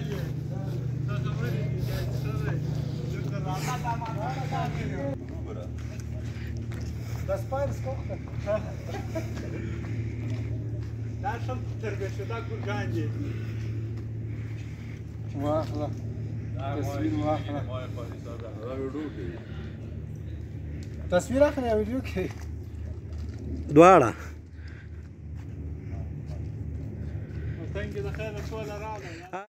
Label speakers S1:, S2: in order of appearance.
S1: Das beides kochen. Da schon تربیت شده گرگان دي. واخله. تصویر واخله. تصویر اخلي یا ویډیو کې؟
S2: دواړه.
S1: څنګه د خیر ټول راغله.